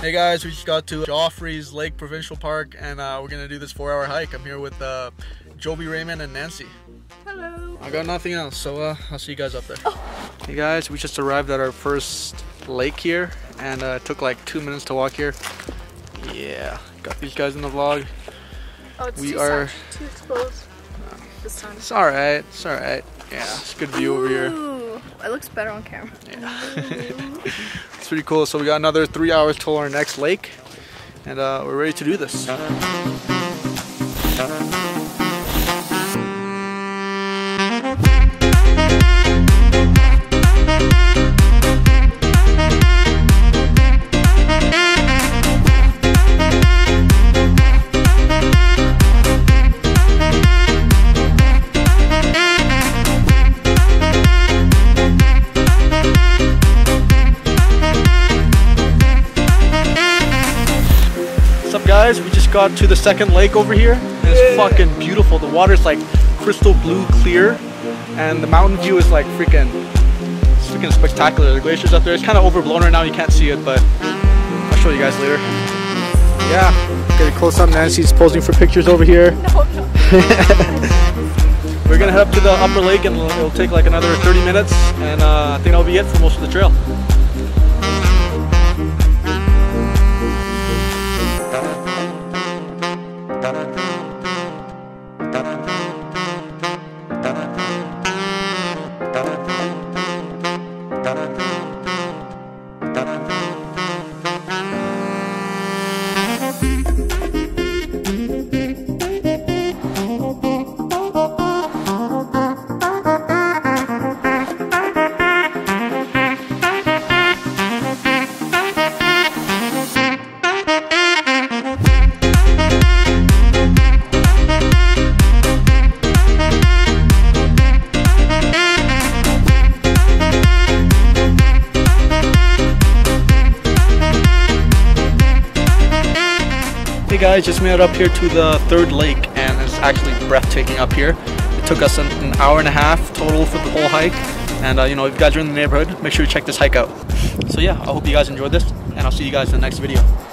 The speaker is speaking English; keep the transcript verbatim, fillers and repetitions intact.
Hey guys, we just got to Joffre Lakes Provincial Park and uh, we're gonna do this four hour hike. I'm here with uh, Joby, Raymond, and Nancy. Hello. I got nothing else, so uh, I'll see you guys up there. Oh. Hey guys, we just arrived at our first lake here and uh, it took like two minutes to walk here. Yeah, got these guys in the vlog. Oh, it's we too are sun, too exposed this time. It's alright, it's alright. Yeah, it's a good view Ooh, over here. It looks better on camera. Yeah. It's pretty cool. So we got another three hours till our next lake and uh, we're ready to do this. Guys, we just got to the second lake over here and it's yeah. fucking beautiful. The water's like crystal blue clear and the mountain view is like freaking it's freaking spectacular. The glacier's up there. It's kind of overblown right now, you can't see it, but I'll show you guys later. Yeah, get a close up. Nancy's posing for pictures over here. No, no. We're gonna head up to the upper lake and it'll, it'll take like another thirty minutes and uh, I think that'll be it for most of the trail. Hey guys, just made it up here to the third lake and it's actually breathtaking up here. It took us an, an hour and a half total for the whole hike and uh, you know, if you guys are in the neighborhood, make sure to check this hike out. So yeah, I hope you guys enjoyed this and I'll see you guys in the next video.